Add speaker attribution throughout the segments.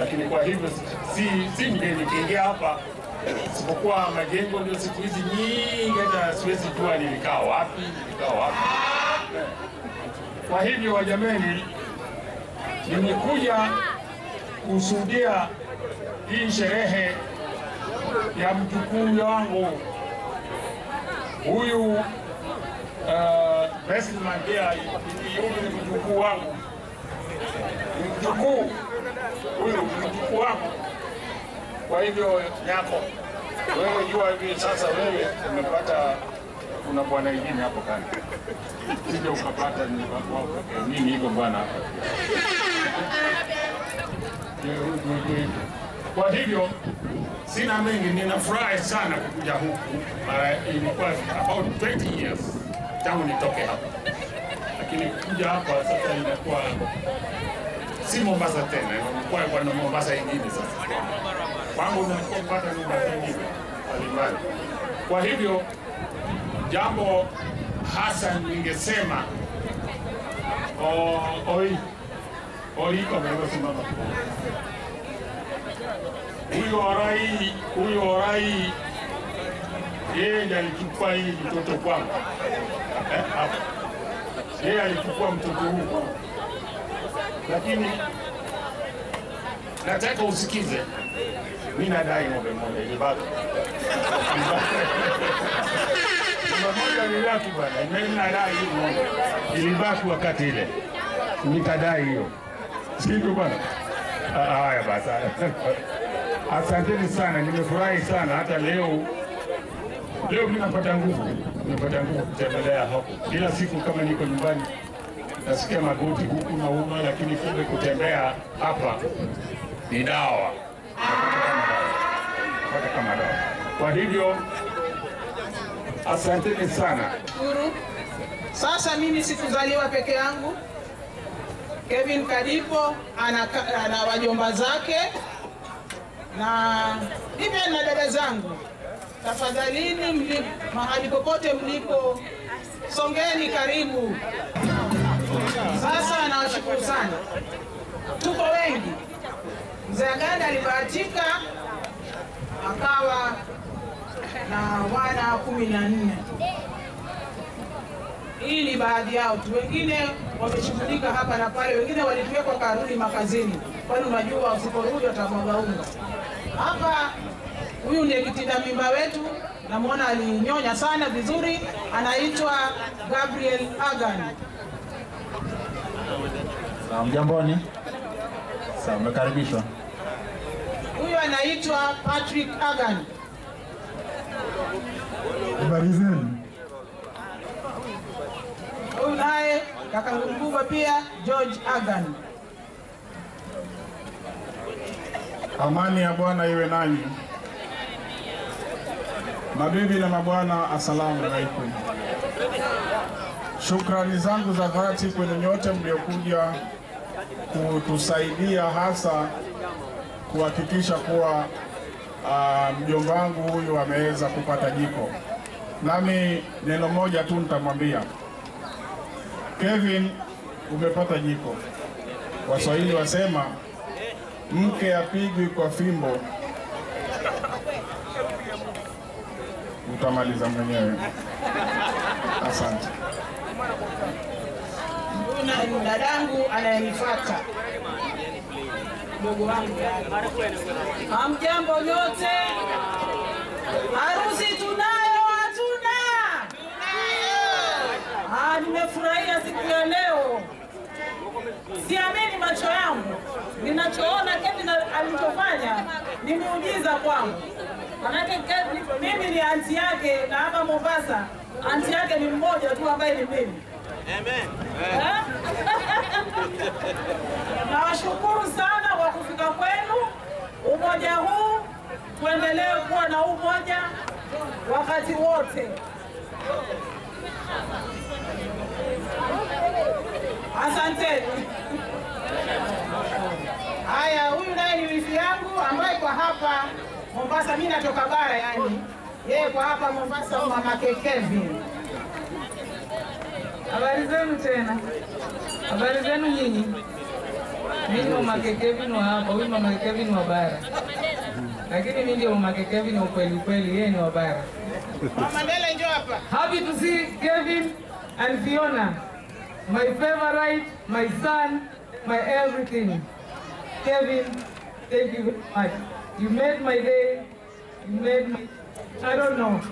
Speaker 1: lakini kwa hivyo si mgeni kiingia hapa, isipokuwa majengo ndio siku hizi nyingi, hata siwezi jua nilikaa wapi. Kwa hivyo wajameni, nimekuja kushuhudia hii sherehe ya mjukuu wangu huyu Besman. Pia ni mjukuu wangu, mjukuu wangu. Kwa hivyo Nyako, wewe jua hivi sasa, wewe umepata, kuna bwana wengine hapo kando, sije ukapata nini hivyo bwana hapa. Kwa hivyo sina mengi, ninafurahi sana kukuja huku. Ilikuwa about 20 years tangu nitoke hapa, lakini kuja hapa sasa inakuwa si Mombasa tena, inakuwa kwa Mombasa ingine sasa. Kwangu nimepata Mombasa ingine mbalimbali. Kwa hivyo jambo hasa ningesema simama. Huyo Orai yeye ndiye alichukua hii mtoto kwangu. Yeye alichukua mtoto huu, lakini nataka usikize, mimi nadai ng'ombe moja ilibaki. Ng'ombe ilibaki bwana, mimi nadai ng'ombe ilibaki wakati ile. Nitadai hiyo. Sivyo bwana? Haya basi. Asanteni sana, nimefurahi sana hata leo ninapata nguvu kutembelea hapo. Kila siku kama niko nyumbani nasikia magoti huku na uma, lakini kumbe kutembea hapa ni dawa. Kama dawa. Kwa hivyo asanteni sana.
Speaker 2: Sasa mimi sikuzaliwa peke yangu. Kevin Kadipo ana wajomba zake na hivyo na dada zangu. Tafadhalini, mahali popote mlipo, songeni karibu. Sasa nawashukuru sana, tuko wengi. Mzee Aganda alibahatika akawa na wana 14. Hii ni baadhi yao tu, wengine wameshughulika hapa na pale, wengine walipelekwa karudi makazini, kwani unajua usiporudi watamwaga unga. Hapa huyu ndiye kitinda mimba wetu, namuona alinyonya sana vizuri, anaitwa Gabriel Agan.
Speaker 3: Mjamboni. Sawa, umekaribishwa.
Speaker 2: Huyu anaitwa Patrick Agan.
Speaker 3: Habari zenu?
Speaker 2: Huyu naye kaka mkubwa pia George Agan.
Speaker 4: Amani ya Bwana iwe nanyi. Mabibi na mabwana, asalamu alaikum. Shukrani zangu za dhati kwenu nyote mliokuja kutusaidia, hasa kuhakikisha kuwa mjomba wangu huyu ameweza kupata jiko. Nami neno moja tu nitamwambia, Kevin, umepata jiko. Waswahili wasema mke apigwi kwa fimbo, utamaliza mwenyewe. Asante.
Speaker 2: Kuna dadangu anayenifuata, ndugu wangu. Hamjambo nyote? Harusi tunayo hatuna? Nimefurahia siku ya leo. Siamini macho yangu. Ninachoona Kevin alichofanya ni muujiza kwangu. Manake mimi ni anti yake, na hapa Mombasa anti yake ni mmoja tu ambaye ni mimi. Amen. Nawashukuru sana kwa kufika kwenu. Umoja huu tuendelee kuwa na umoja wakati wote. Asanteni. Haya, huyu naye ni wifi yangu ambaye kwa hapa Mombasa, mimi natoka bara yani. Yeye kwa hapa Mombasa mama Kevin. Habari zenu tena. Habari zenu nyinyi. Mimi mama Kevin wa hapa, huyu mama Kevin wa bara. Lakini mimi ndio mama Kevin wa kweli, yeye ni wa bara. Mama Ndela njoo hapa. Happy to see Kevin and Fiona. My favorite, my son, my everything. Kevin, thank you very much. You made my day. You made me. I don't know.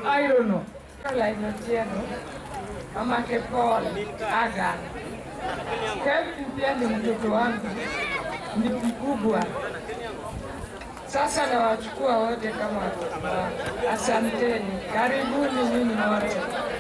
Speaker 2: Mama Paul Aga. Kevin pia ni mtoto wangu. Ni mkubwa. Sasa nawachukua wote kama watoto wangu. Asanteni. Karibuni nyinyi wote.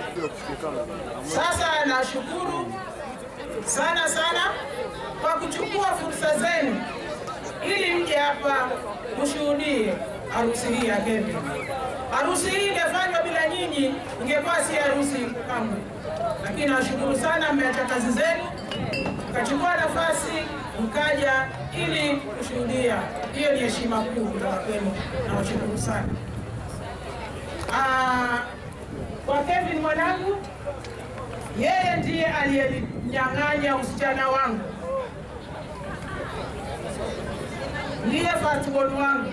Speaker 2: Sasa nashukuru sana kwa kuchukua fursa zenu ili mje hapa kushuhudie harusi hii ya Kevin. Harusi hii ingefanywa bila nyinyi, ingekuwa si harusi kamwe. Lakini nashukuru sana, mmeacha kazi zenu, mkachukua nafasi, mkaja ili kushuhudia. Hiyo ni heshima kuu kutoka kwenu, nawashukuru sana. Kwa Kevin mwanangu, yeye ndiye aliyeninyang'anya usichana wangu. Ndiye firstborn wangu.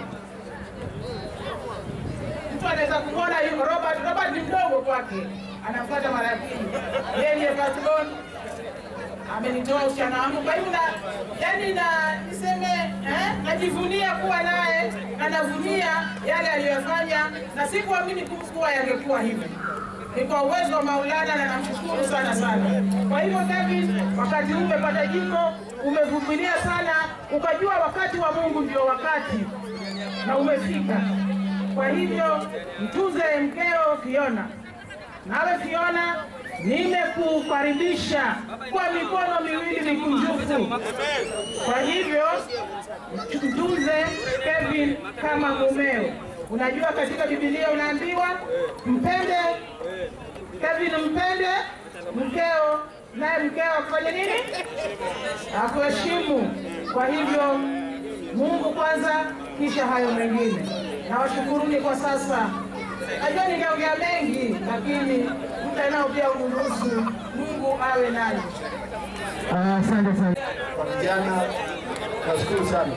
Speaker 2: Mtu anaweza kumwona yuko Robert ni mdogo kwake, anafuata mara ya pili. Yeye ndiye firstborn, amenitoa usichana wangu. Kwa hivyo niseme najivunia kuwa naye, na navunia yale aliyofanya, na sikuamini kuwa yangekuwa hivi. Ni kwa uwezo wa Maulana, na namshukuru sana. Kwa hivyo Kevin, wakati huu umepata jiko, umevumilia sana, ukajua wakati wa Mungu ndio wakati, na umefika. Kwa hivyo mtuze mkeo Fiona. Nawe Fiona, nimekukaribisha kwa mikono miwili mikunjufu. Kwa hivyo mtuze Kevin kama mumeo. Unajua katika Biblia unaambiwa mpende Kevin, mpende mkeo, naye mkeo afanye nini? Akuheshimu. Kwa hivyo Mungu kwanza, kisha hayo mengine. Nawashukuruni kwa sasa. Najua ningeongea mengi, lakini mtanao pia unuruhusu. Mungu awe naye.
Speaker 5: Asante sana. Kwa vijana, nashukuru sana.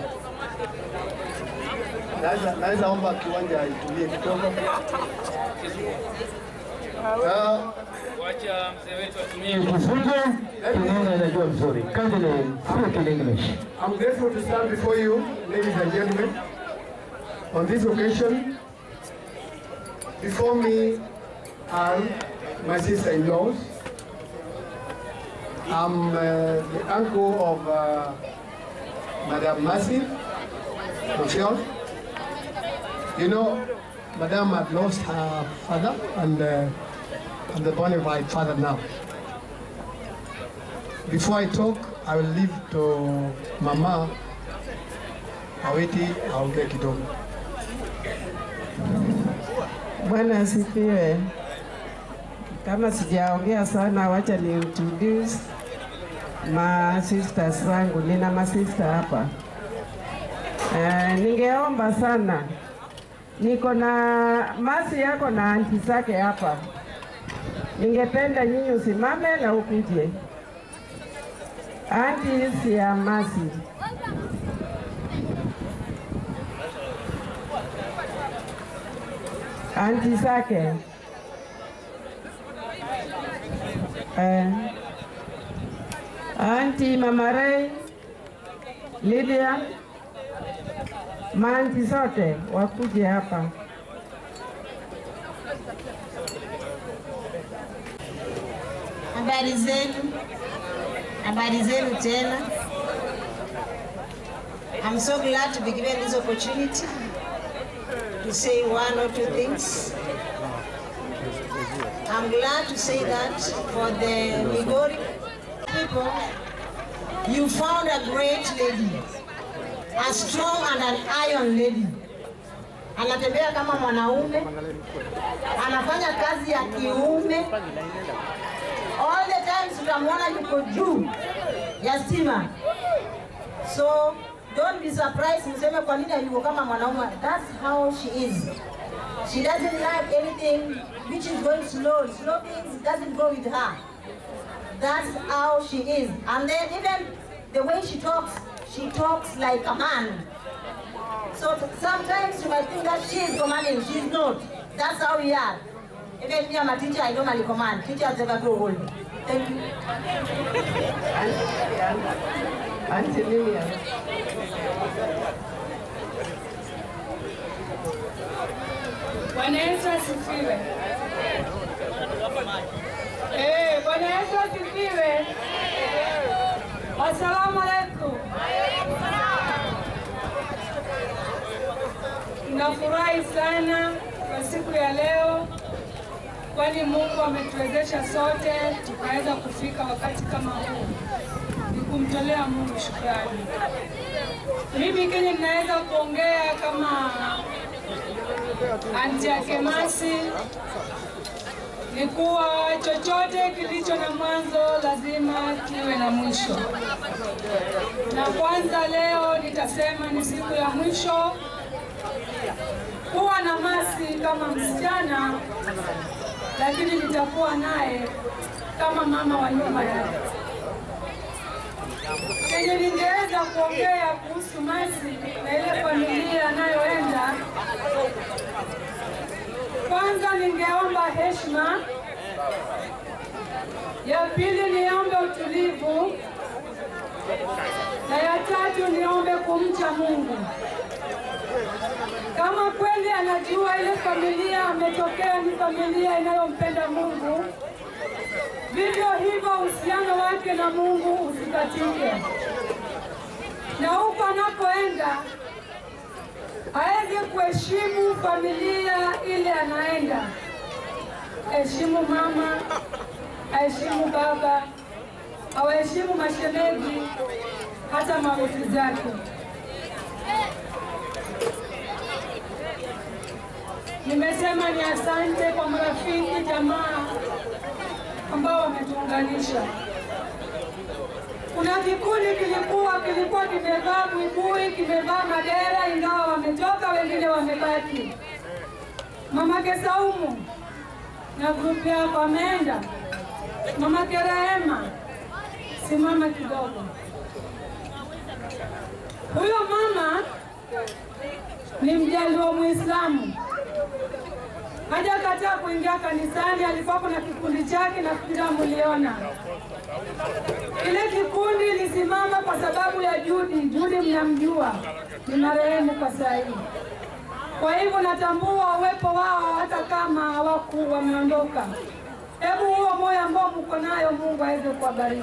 Speaker 5: Naweza omba kiwanja itulie kidogo.
Speaker 6: Wacha mzee wetu atumie kifungo. Tunaona anajua vizuri. Kindly speak in English.
Speaker 5: I'm grateful to stand before you, ladies and gentlemen, on this occasion. Before me are my sister-in-laws. I'm the uncle of Madame Mercy, Rochelle. You know, Madame had lost her father, and I'm the bona fide father now. Before I talk, I will leave to Mama Aweti aongee kidogo.
Speaker 7: Bwana asifiwe. Kama sijaongea sana, wacha ni introduce my sisters zangu. Nina masista hapa. Ningeomba sana, niko na Masi yako na anti zake hapa. Ningependa nyinyi usimame na ukuje. Anti ya Masi. Anti zake. Anti Mama Ray, Lydia, maanti zote wakuje hapa.
Speaker 8: Habari zenu tena. I'm so glad to be given this opportunity to say one or two things. I'm glad to say that for the Migori people, you found a great lady, a strong and an iron lady. Anatembea kama mwanaume, anafanya kazi ya kiume. All the time tutamwona yuko juu ya stima. So don't be surprised mseme kwa nini yuko kama mwanaume. That's how she is. She doesn't like anything which is going slow. Slow things doesn't go with her. That's how she is. And then even the way she talks, she talks like a man. So sometimes you might think that she is commanding, she's not. That's how we are. Even me, I'm a teacher, I normally command. Teachers never grow old. Thank you.
Speaker 7: Auntie Lilian.
Speaker 9: Bwana Yesu asifiwe. Bwana Yesu asifiwe. Asalamu alaykum. Nafurahi sana kwa siku ya leo, kwani Mungu ametuwezesha sote tukaweza kufika wakati kama huu. Ni kumtolea Mungu shukrani. Mimi kenye ninaweza kuongea kama Auntie Akemasi ni kuwa chochote kilicho na mwanzo lazima kiwe na mwisho. Na kwanza leo nitasema ni siku ya mwisho kuwa na Masi kama msichana, lakini nitakuwa naye kama mama wa nyumba yake. Kenye ningeweza kuongea kuhusu Masi na ile familia anayoenda, kwanza ningeomba heshima, ya pili niombe utulivu, na ya tatu niombe kumcha Mungu. Kama kweli anajua ile familia ametokea ni familia inayompenda Mungu, vivyo hivyo uhusiano wake na Mungu usikatike. Na huko anapoenda aweze kuheshimu familia ile anaenda. Heshimu mama, aheshimu baba, awaheshimu mashemeji, hata mawifi zake. Nimesema ni asante kwa marafiki, jamaa ambao wametuunganisha. Kuna kikundi kilikuwa kimevaa buibui, kimevaa madera, ingawa wametoka, wengine wamebaki. Mama Kesaumu na grupu yako ameenda. Mama Kerehema, simama kidogo. Huyo mama ni Mjaluo Muislamu. Hajakataa kuingia kanisani, alikuwa na kikundi chake na kila mliona. Ile kikundi lisimama kwa sababu ya Judi mnamjua, ni marehemu kwa sasa hivi. Kwa hivyo natambua uwepo wao hata kama hawaku wameondoka. Hebu huo moyo ambao mko nayo Mungu aweze kuwabariki.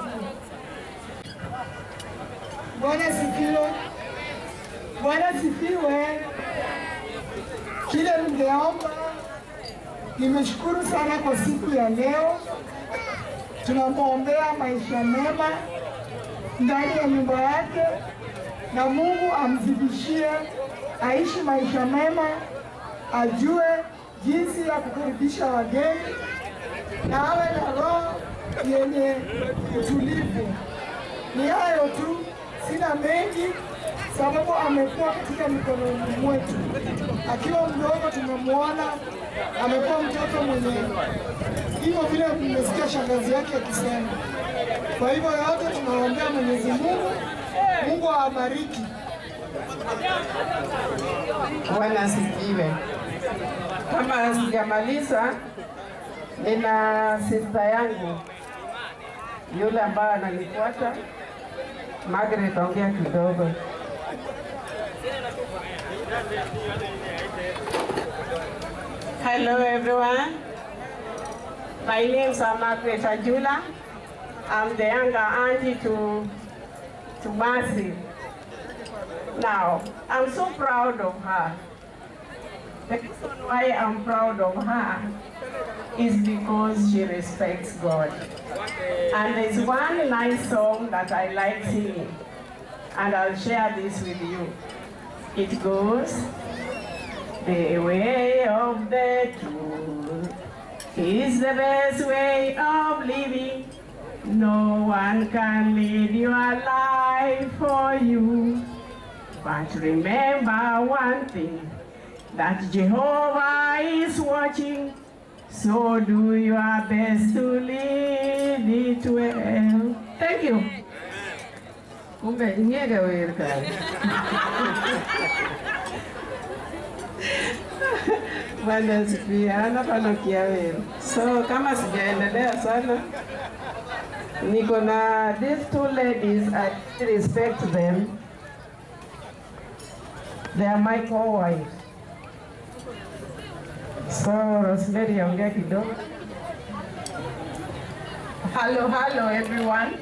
Speaker 10: Bwana sifiwe. Bwana sifiwe. Kile ningeomba, nimeshukuru sana kwa siku ya leo. Tunamwombea maisha mema ndani ya nyumba yake, na Mungu amzidishie aishi maisha mema, ajue jinsi ya kukaribisha wageni, na awe na roho yenye utulivu. Ni hayo tu, sina mengi, sababu amekuwa katika mikononi mwetu. Akiwa mdogo tumemwona, amekuwa mtoto mwenye hivyo vile mmesikia shangazi yake akisema. Kwa hivyo yote tunaombea Mwenyezi Mungu, Mungu awabariki.
Speaker 7: Bwana asifiwe. Kama sijamaliza, nina sister yangu yule ambaye ananifuata, Margaret, ongea kidogo.
Speaker 11: Hello everyone. My name is Margaret Ajula. I'm the younger auntie to Masi. Now, I'm so proud of her. The reason why I'm proud of her is because she respects God. And there's one nice song that I like singing, and I'll share this with you. It goes, the way of the truth is the best way of living. No one can lead your life for you. But remember one thing, that Jehovah is watching, so do your best to lead it well. Thank you.
Speaker 7: Kumbe ingega wer kare. Bwana sipia hapa nakia wer. So kama sijaendelea sana, niko na these two ladies, I respect them. They are my co-wives. So Rosemary, ongea kidogo.
Speaker 12: Hello everyone.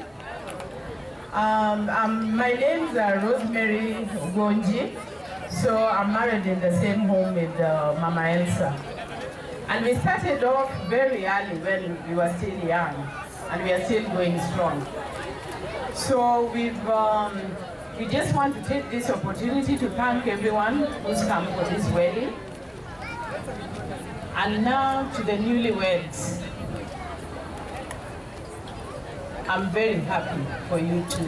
Speaker 12: My name is Rosemary Gonji. So I'm married in the same home with Mama Elsa. And we started off very early when we were still young, and we are still going strong. So we just want to take this opportunity to thank everyone who's come for this wedding. And now to the newlyweds. I'm very happy for you too.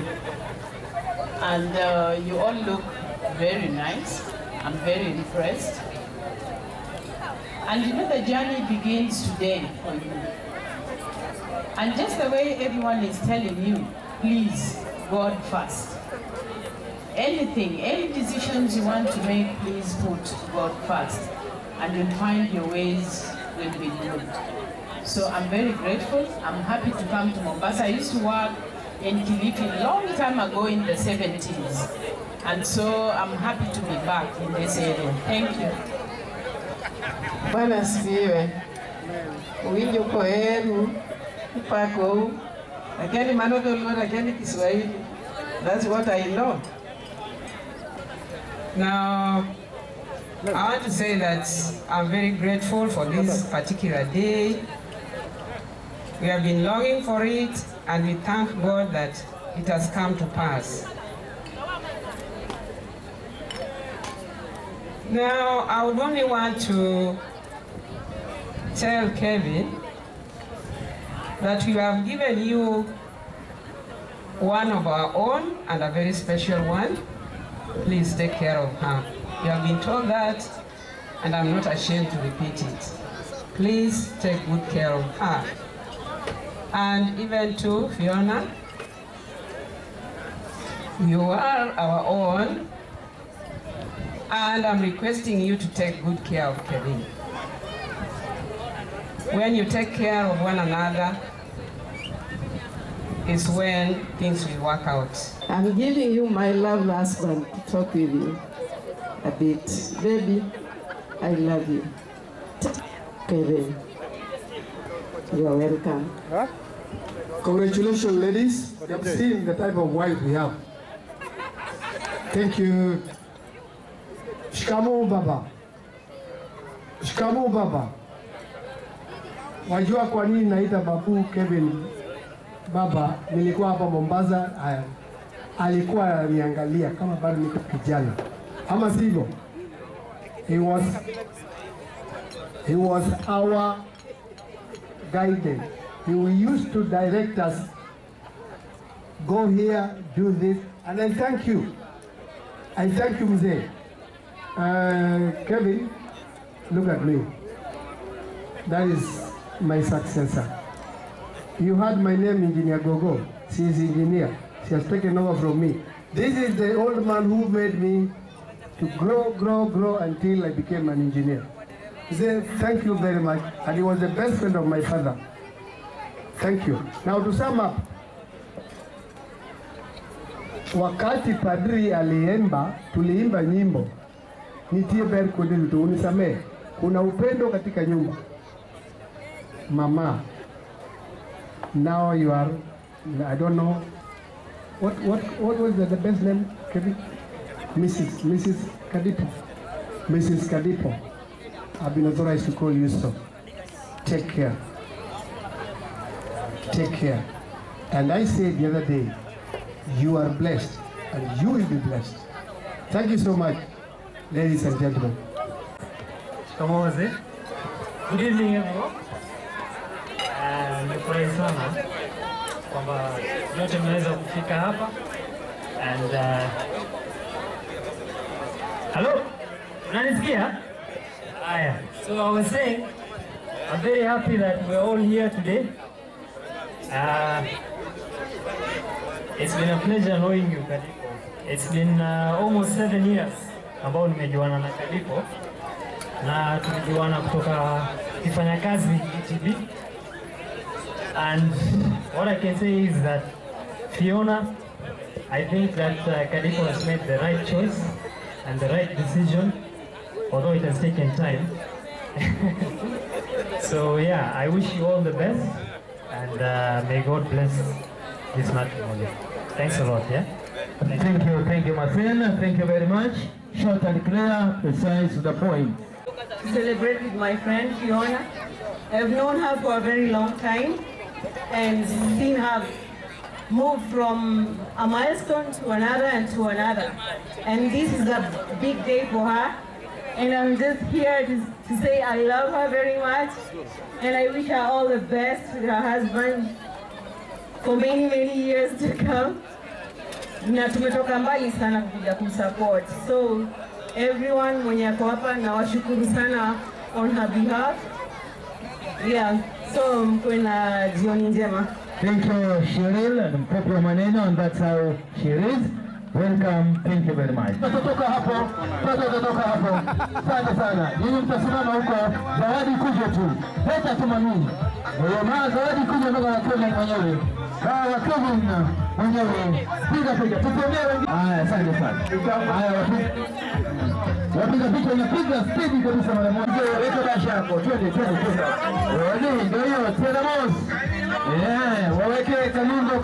Speaker 12: And you all look very nice. I'm very impressed. And you know the journey begins today for you. And just the way everyone is telling you, please, God first. Anything, any decisions you want to make, please put God first. And you'll find your ways will be good. So I'm very grateful. I'm happy to come to Mombasa. I used to work in Kilifi long time ago in the 70s. And so I'm happy to be back in this area. Thank you.
Speaker 7: Bwana sifiwe. Uwinjo koheru, upako, lakini manoto lwa lakini Kiswahili. That's what I know. Now, I want to say that I'm very grateful for this particular day. We have been longing for it, and we thank God that it has come to pass. Now, I would only want to tell Kevin that we have given you one of our own and a very special one. Please take care of her. You have been told that, and I'm not ashamed to repeat it. Please take good care of her. And even to Fiona, you are our own, and I'm requesting you to take good care of Kevin. When you take care of one another, is when things will work out. I'm giving you my lovely husband to talk with you a bit. Baby, I love you. Kevin, you are welcome.
Speaker 5: Huh? Congratulations, ladies. You have seen the type of wife we have. Thank you. Shikamoo baba. Shikamoo baba. Wajua kwa nini naita babu Kevin baba? Nilikuwa hapa Mombasa, alikuwa ananiangalia kama bado niko kijana, ama sivyo? He was our guidance. He used to direct us, go here, do this, and I thank you. I thank you, Mzee. Kevin, look at me. That is my successor. You heard my name, Engineer Gogo. She is engineer. She has taken over from me. This is the old man who made me to grow until I became an engineer. Mzee, thank you very much. And he was the best friend of my father. Thank you. Now to sum up, wakati padri aliimba, tuliimba nyimbo nitie ber kundi tu unisamee. Kuna upendo katika nyumba. Mama, now you are, I don't know, what was the best name, Kevin? Mrs. Kadipo. Mrs. Kadipo. I've been authorized to call you so. Take care. Take care. And I said the other day, you are blessed and you will be blessed. Thank you so much, ladies and gentlemen.
Speaker 13: Come on, Zé. Good evening, everyone. Nimefurahi sana kwamba yote mmeweza kufika hapa. And hello, unanisikia? Aya. So I was saying, I'm very happy that we're all here today. It's been a pleasure knowing you, Kadipo. It's been almost 7 years ambao nimejuana na Kadipo, na tumejuana kutoka kifanya kazi ETB. And what I can say is that Fiona, I think that Kadipo has made the right choice and the right decision, although it has taken time. So yeah, I wish you all the best, and may God bless this matrimony. Thanks a lot, yeah?
Speaker 6: Thank you, Marcel. Thank you very much. Short and clear, precise to the point.
Speaker 14: Celebrate with my friend Fiona. I've known her for a very long time and seen her move from a milestone to another and to another. And this is a big day for her. And I'm just here to say I love her very much, and I wish her all the best with her husband for many, many years to come. Na tumetoka mbali sana kuja kumsupport. So everyone mwenye ako hapa na washukuru sana on her behalf. Yeah, so mkwe na jioni njema.
Speaker 6: Thank you, Cheryl, and mpokwa maneno, and that's how she is. Welcome, thank you very much. Tutatoka hapo, Asante sana. Yeye mtasimama huko, zawadi kuja tu. Leta tu mami. Zawadi kuja mpaka na Kevin mwenyewe. Kevin mwenyewe. Piga. Tutemee wengine. Haya, asante sana. Haya, wapiga picha inapiga speed kabisa mara moja. Leta dash yako. Twende. Ndio hiyo, tena boss. Waweke Kanungo.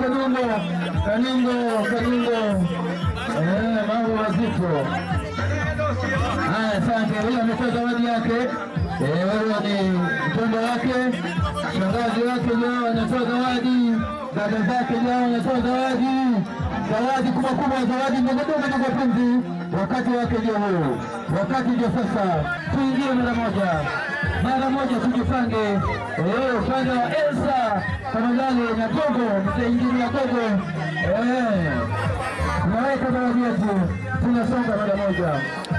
Speaker 6: Mambo mazito. Haya, asante. Huyu ametoa zawadi yake. Wewe ni mtoto wake, shangazi wake leo anatoa zawadi, dada zake leo anatoa zawadi kubwa, zawadi ndogo kwa penzi. Wakati wake ndio huu, wakati ndio sasa. Tuingie mara moja tujipange. Upande wa Elsa Kamalale na Gogo, mtaingilia Gogo. Naweka zawadi yetu, tunasonga mara moja.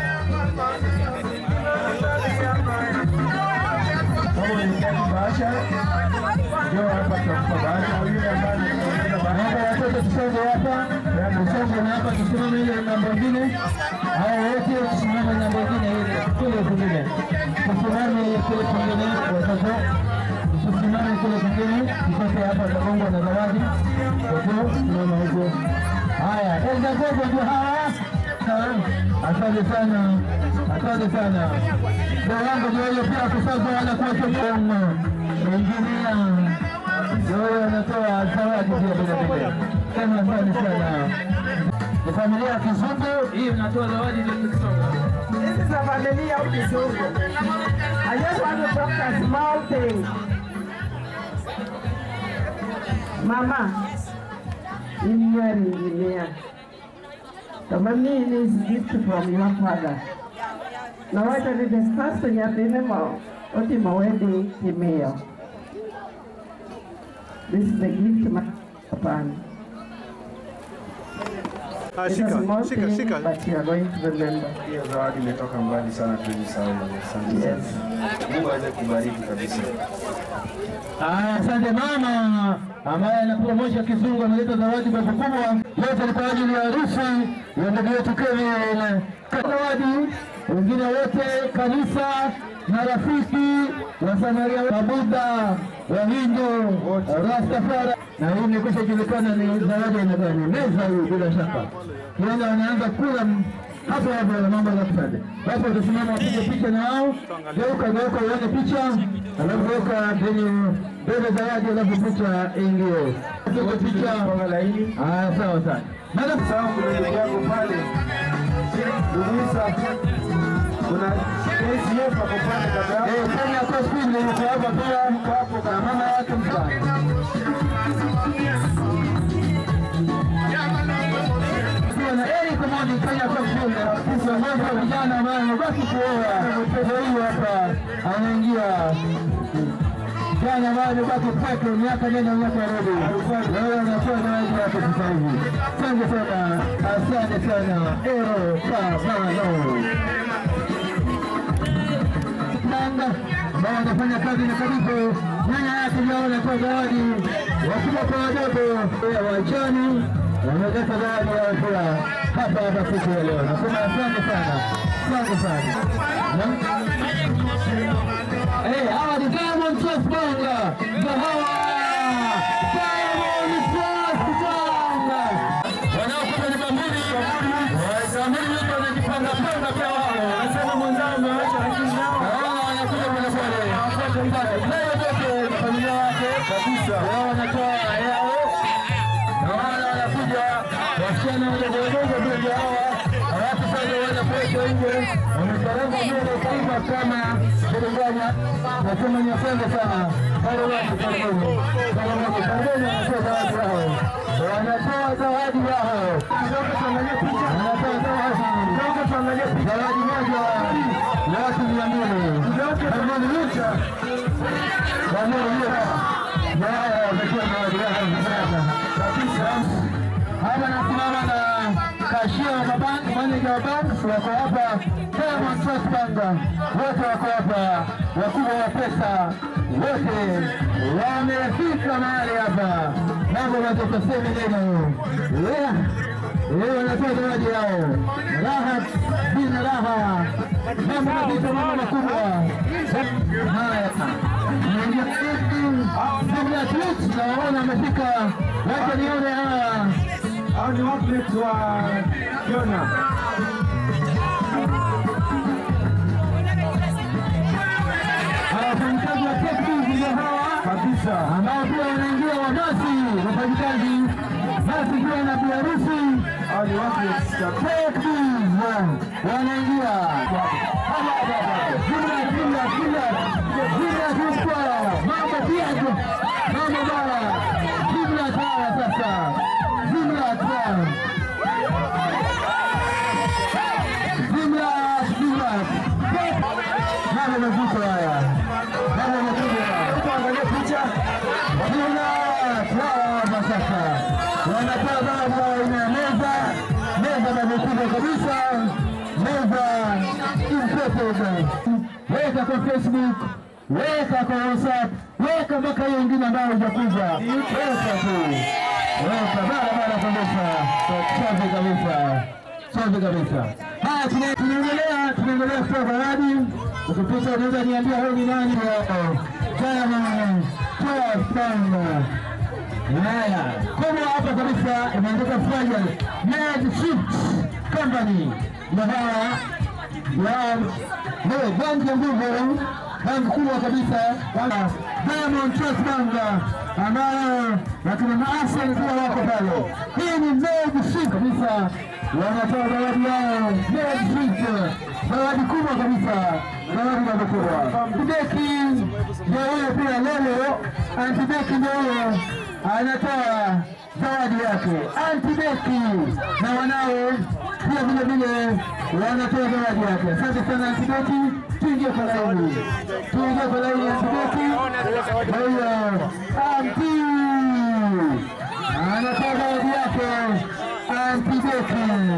Speaker 6: Kama ni Basha, ndio hapa kwa Basha, yule ambaye anaenda watoto tusonge hapa, tusonge hapa, tusimame ile namba nyingine. Hao wote tusimame namba nyingine ile, kule kwingine. Tusimame kule kwingine watoto. Tusimame kule kwingine, tutoke hapa na Mungu na zawadi. Watoto tunaona huko. Haya, enda Gogo ndio hawa. Asante sana. Ndio wangu ndio pia kusaza wala kwa kama engineer. Ndio anatoa zawadi pia vile. Sana sana. Ni familia ya Kizungu, hii mnatoa zawadi ndio Kizungu.
Speaker 15: This is a family of Kizungu. I just want to talk a small thing. Mama, you are an engineer. The money is gift from your father. Now I tell you the first thing you have to remember, what is my wedding email. This is the gift my papa. It's a small thing, but you are going to remember.
Speaker 3: Hiyo zawadi imetoka mbali sana, tulisahau. Asante. Mungu aweze kubariki kabisa.
Speaker 6: Asante mama ambaye anapromosha Kizungu, analeta zawadi kubwa. Yote ni kwa ajili ya harusi ya ndugu yetu Kevin. Zawadi wengine wote, kanisa na rafiki wa Samaria, Buddha, Wahindu, Rastafari. Na hii imekwisha julikana ni zawadi ya nani? Meza hii bila shaka. Kienda wanaanza kula hapo na mambo ya kufanya. Hapo tusimama tupige picha na wao. Geuka uone picha. Alafu geuka ndio zawadi alafu picha ingie. Tupige picha kwa laini. Sawa. Nada sawa ndugu yangu pale. Luisa. Kuna KCF hapo pale dada. Kama kwa speed ni hapa pia hapo na mama yake mtani. Na Eric Modi Kenya kwa shule. Sisi wao vijana ambao basi kuoa. Hiyo hapa anaingia. Jana ambao baki peke miaka nenda miaka rudi. Wewe unatoa zawadi yako sasa hivi. Asante sana. Ero Kabalo. Nanda ambao wanafanya kazi na Kadipo. Nyanya yake ndio anatoa zawadi. Wakubwa kwa wadogo wa wajani. wameleta zawadi yao pia hapa siku ya leo. Nasema asante sana, asante sana. Hawa ni Diamond Trust Banga, hawa Diamond Trust Banga wanaokuja ni Bamburi, Bamburi yote wanajipanga panga pia wao. Nasema mwenzao ameacha lakini nao wanakuja pole pole. Leo wote familia yake kabisa wao wanatoa yao na wale wanakuja wasichana wadogo wadogo pia hawa hawatu sasa wanapotea nje wamekaranga mbele kama kama Kenya. Nasema ni asante sana pale watu karibuni wanatoa zawadi yao, wanatoa zawadi yao. Tuangalie picha, wanatoa zawadi moja ya watu 200 hapa nasimama na kashia wa bank, manager wa bank wako hapa, Diamond Trust Bank wote wako hapa, wakubwa wa pesa wote wamefika mahali hapa. Mambo matokosemi neno leo wanatoa zawadi yao, raha bila raha, mambo mazito, mambo makubwa. Haya, naona amefika, wacha nione hao ni watu wa Jona. Wafanyikazi wa Texas ndio hawa kabisa, ambao pia wanaingia wadasi, wafanyikazi basi pia na biharusi, hao ni watu wa Texas wanaingia mambo pia mambo bora jumla sawa. Sasa jumla sawa, jumla mambo mazito haya, mambo makubwa. Tuangalie picha, jumla sawa. Sasa wanatoa baba ina meza baba kubwa kabisa, meza impressive. Weka kwa Facebook, weka kwa WhatsApp, weka mpaka hiyo ingine ambayo hujakuja. Weka tu. Weka bara kabisa. Safi kabisa. Safi kabisa. Haya, tunaendelea kwa zawadi. Ukipita unaweza niambia huyu ni nani hapo? Diamond Trust Bank. Haya, kubwa hapa kabisa imeandika Fragile Med Shift Company. Na hawa ndio banki ya nguvu, banki kubwa kabisa, Diamond Trust Bank, ambayo wakina Maasai pia wako pale. Hii ni Med Shift kabisa, wanatoa zawadi yao Med Shift, zawadi kubwa kabisa, zawadi kubwa. Antibeki ndio huyo pia leo, Antibeki ndio huyo anatoa zawadi yake, Antibeki na wanao pia vile wanatoa zawadi yake. Asante sana Antibeki, tuingie kwa laini, Antibeki. Huyo Anti anatoa zawadi yake, Antibeki.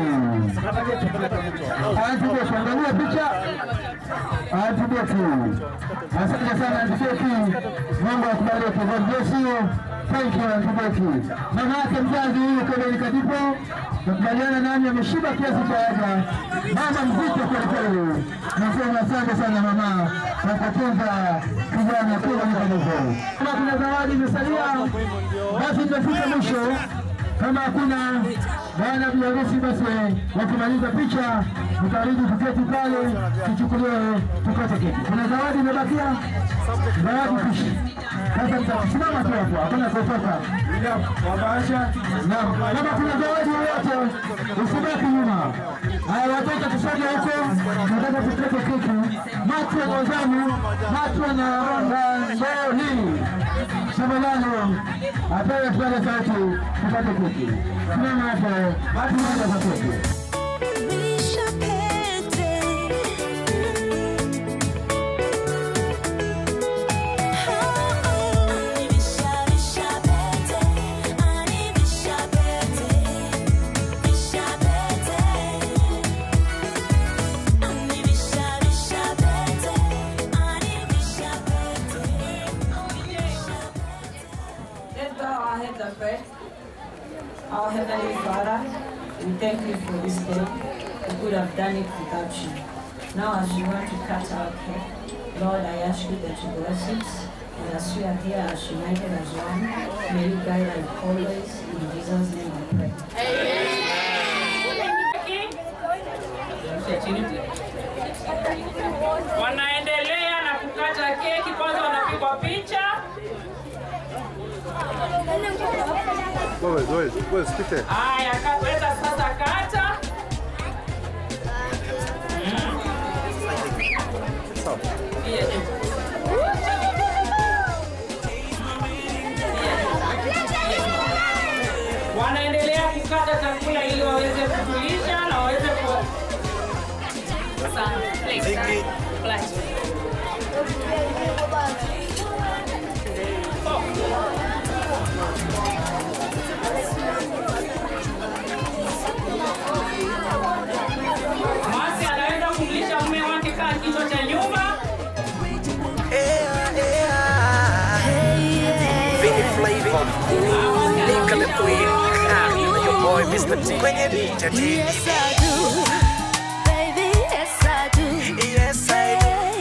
Speaker 6: Angalia picha, Antibeki. Asante sana Antibeki, Mungu akubariki. God bless you. Thank you Antibeki. Mama yake mzazi huyu Kevin Kadipo, nakubaliana nami, ameshiba kiasi cha haja, mama mzito kweli kweli. Nasema asante sana mama kwa kutunza kijana Kevin Kadipo. Kama kuna zawadi imesalia, basi tutafika mwisho. Kama hakuna bwana biharusi, basi wakimaliza picha mtaribu tuketi pale, tuchukuliwe tukate keki. Kuna zawadi imebakia, zawadi pishi. Sasa tutasimama tu hapo, hakuna kutoka. Kama kuna zawadi yoyote usibaki nyuma. Haya, watoto tusonge huko, tunataka tukate keki. Matwe na wazamu, matwe na ngoli Sabalano apewe kipaza sauti tupate keki. Simama hapo, watu moja kwa keki.
Speaker 2: Our Heavenly
Speaker 16: We thank you for this day. We could have done it without you. Now as you want to cut our cake, Lord, I ask you that you bless it. And as we are here as united as one, may you guide us always. In Jesus' name I pray.
Speaker 2: Wanaendelea na kukata keki, kwanza wanapigwa picha. Haya, weza sasa kata. Wanaendelea kukata chakula ili waweze kutulisha na waweze ku Masi anaweza kumlisha mume wake kaa kichwa cha nyumba.
Speaker 17: Vinny Flavor, Nika the Queen, your boy Mr. T. Kwenye beat,
Speaker 18: yes I do, baby, yes I do,
Speaker 17: yes I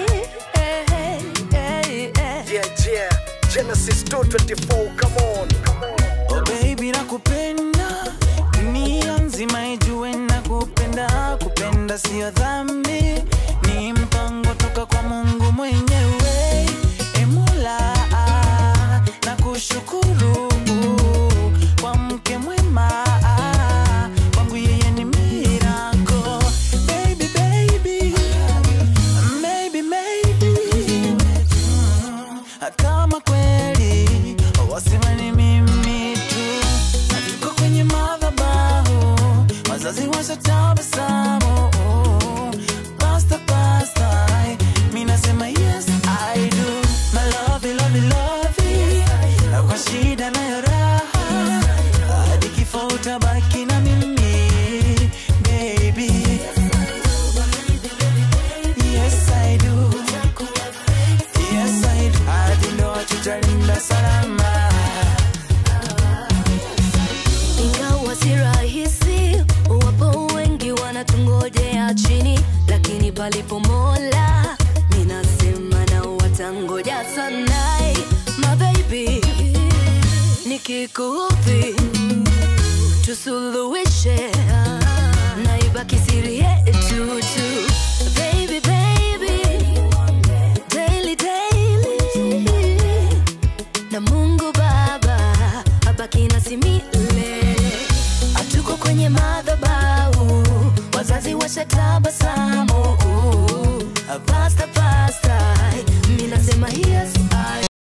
Speaker 17: do. Yeah, Genesis 2:24, come on.
Speaker 19: Oh baby nakupenda, dunia nzima ijue nakupenda, kupenda sio dhambi, ni mpango toka kwa Mungu mwenyewe. Mola nakushukuru kwa mke mwema, kwangu yeye ni miracle. Baby, baby, maybe, maybe, kama kweli wasema ni mimi tu, hatuko kwenye madhabahu, wazazi washatabasamu, pasta, pasta, mimi nasema yes I do. My lovey, lovey, lovey, kwa shida na raha, hadi kifo utabaki na mimi, baby. Yes I do, yes I do, hadi ndoa tutalinda salama.
Speaker 18: Ingawa si rahisi, wapo wengi wanatungojea chini, lakini palipo Mola, mimi nasema na watangoja sana. My baby, nikikuudhi tusuluhishe, na ibaki siri yetu tu.